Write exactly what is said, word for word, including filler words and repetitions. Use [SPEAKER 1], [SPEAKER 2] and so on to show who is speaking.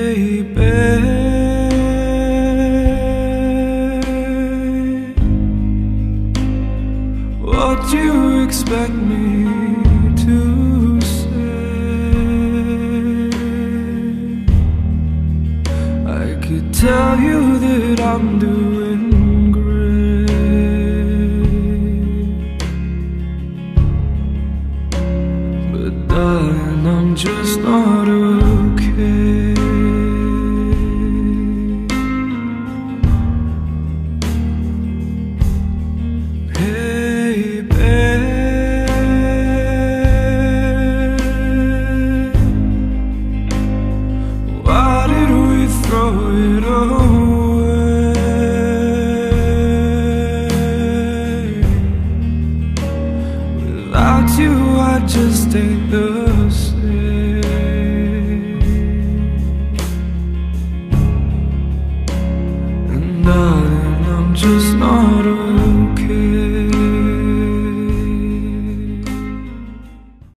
[SPEAKER 1] baby. What do you expect me to say? I could tell you that I'm doing great, but darling, I'm just not okay.